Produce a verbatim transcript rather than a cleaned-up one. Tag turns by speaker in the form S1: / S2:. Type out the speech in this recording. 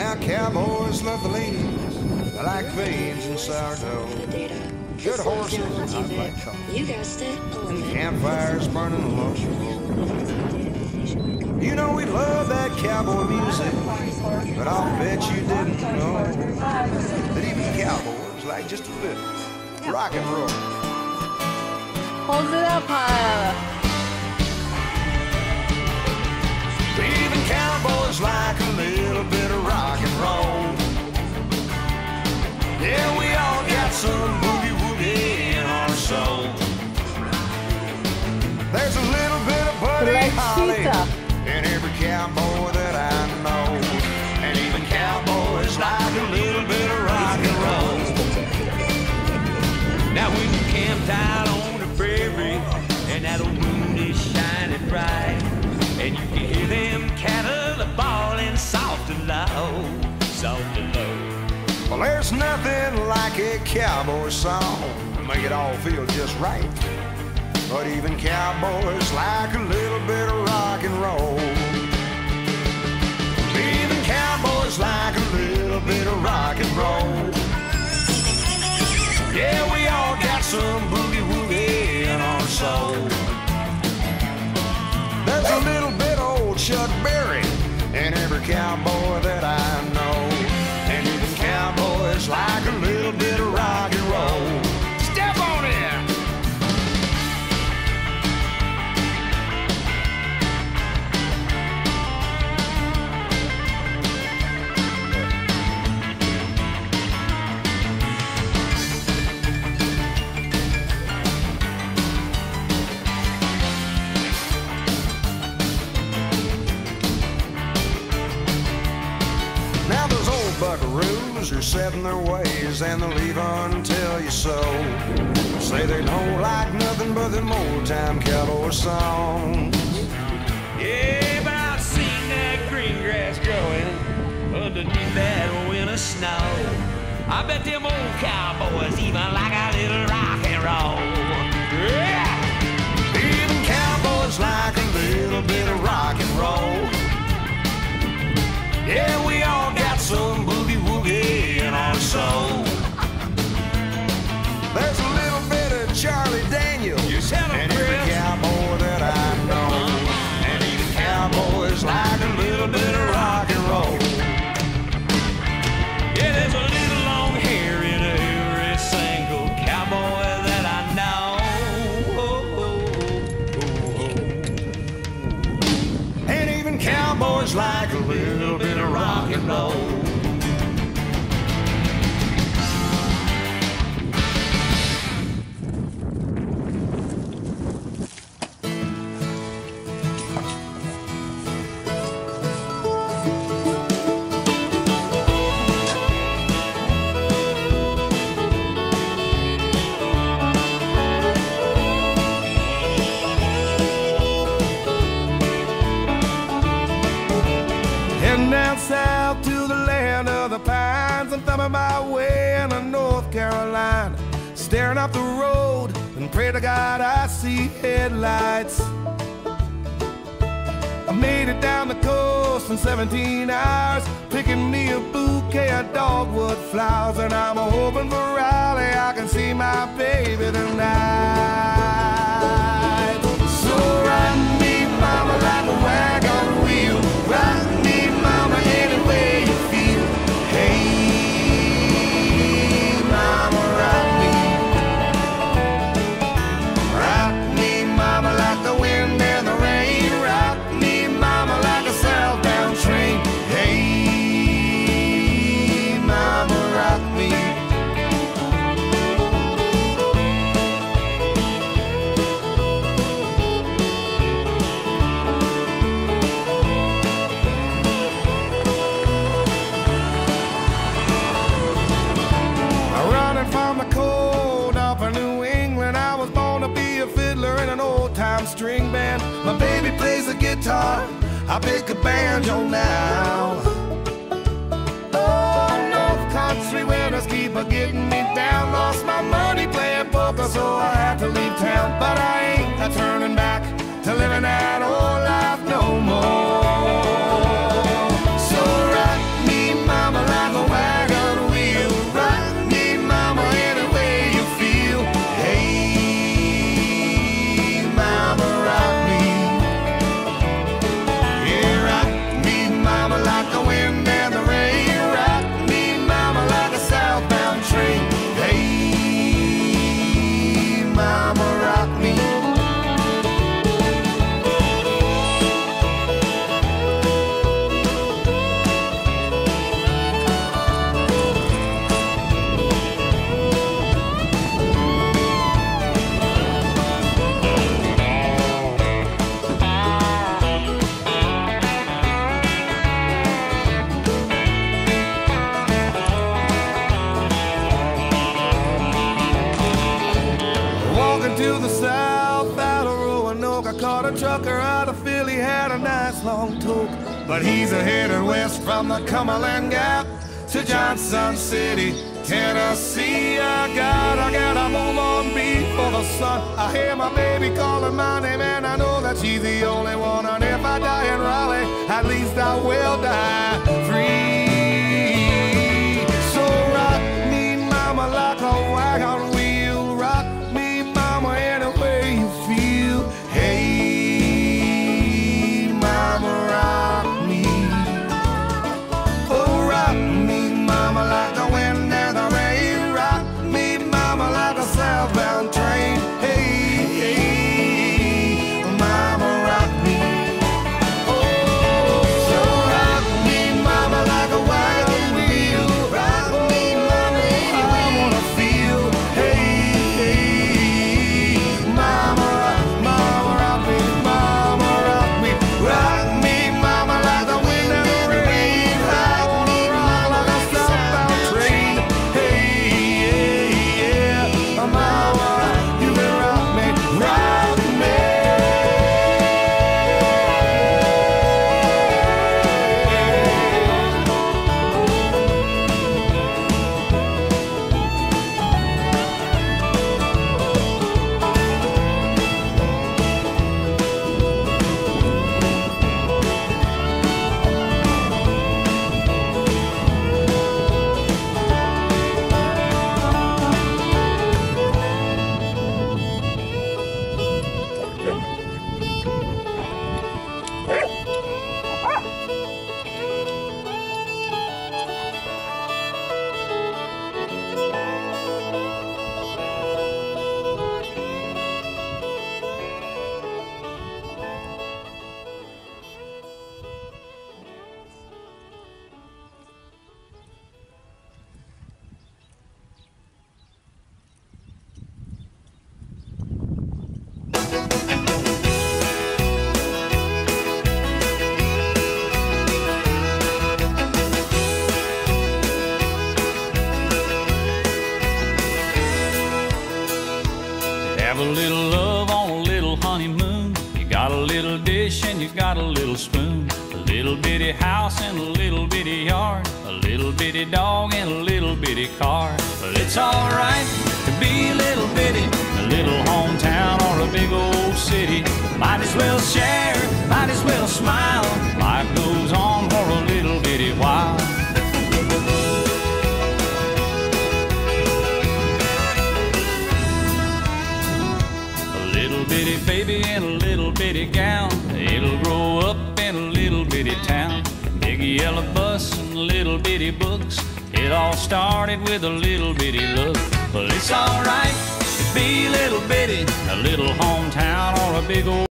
S1: Now cowboys love the ladies, they like beans and sourdough. Good horses and hot like coffee.
S2: You guessed it.
S1: Campfires burning low. You know we love that cowboy music, but I'll bet you didn't know that even cowboys like just a little rock and roll.
S3: Hold it up higher.
S1: Even cowboys like a little bit of rock and roll. Yeah, we all got some boogie woogie in our soul. There's a little bit of Buddy Holly in every cowboy that I know. And even cowboys like a little bit of rock and roll.
S4: Now when you camped out on the prairie and that old moon is shining bright, and you can hear them cattle a-bawling soft and low, soft and low.
S1: Well, there's nothing like a cowboy song to make it all feel just right. But even cowboys like a little bit of rock and roll. Even cowboys like a little bit of rock and roll. Yeah, we all got some boogie woogie in our soul. There's a little bit of old Chuck Berry in every cowboy that I know. And even cowboys like a little bit of rock and roll. Step on it! Now those old buckaroos are set in their ways and they'll leave until you so. Say they don't like nothing but them old time cowboy songs.
S4: Yeah, but I've seen that green grass growing underneath that winter snow. I bet them old cowboys even like a little rock and roll. Yeah!
S1: Even cowboys like a little bit of rock and roll. Yeah, we all got some boogie woogie in our soul. There's a little bit of Charlie Daniels
S4: You tell 'em,
S1: in every
S4: Chris.
S1: cowboy that I know. And even cowboys like a little bit of rock and roll.
S4: Yeah, there's a little long hair in every single cowboy that I know.
S1: And even cowboys like a little bit of rock and roll.
S5: Heading down south to the land of the pines. I'm thumbing my way into North Carolina, staring up the road and pray to God I see headlights. I made it down the coast in seventeen hours, picking me a bouquet of dogwood flowers, and I'm hoping for Raleigh I can see my baby tonight. So ride me, mama, like a wagon wheel. Ride me, mama, any way you feel. Hey, mama, rock me. Rock me, mama, like the wind and the rain. Rock me, mama, like a southbound train. Hey, mama, rock me. From the cold up in New England, I was born to be a fiddler in an old-time string band. My baby plays the guitar, I pick a banjo now. Oh, North Country winters keep a getting me down. Lost my money playing poker, so I had to leave town. But I ain't a turning back to living that old life no more. So rock me, mama. trucker out of Philly had a nice long toke, but he's a headed west from the Cumberland Gap to Johnson City, Tennessee. I gotta, gotta move on before the sun. I hear my baby calling my name, and I know that she's the only one. And if I die in Raleigh, at least I will die free. So rock me, mama, like a wagon wheel. Rock me, mama, any way you feel. Hey, mama, rock me. Oh, rock me, mama, like the wind and the rain. Rock me, mama, like a southbound train. Hey, hey, mama, rock me. Oh, so rock me, mama, like a wagon wheel. Rock me, mama, I wanna feel. Hey, hey, mama, rock, mama, rock me, mama, rock me. Rock me, mama, like the wind and the rain. I wanna rock like a southbound train. Hey, yeah, yeah, mama, you can rock me, rock me.
S2: Have a little love on a little honeymoon. You got a little dish and you got a little spoon. A little bitty house and a little bitty yard. A little bitty dog and a little bitty car. But it's alright to be a little bitty. A little hometown or a big old city. Might as well share, might as well smile. Life goes on for a little bitty while. Little bitty baby in a little bitty gown. It'll grow up in a little bitty town. Big yellow bus and little bitty books. It all started with a little bitty look. But it's alright to be a little bitty. A little hometown or a big old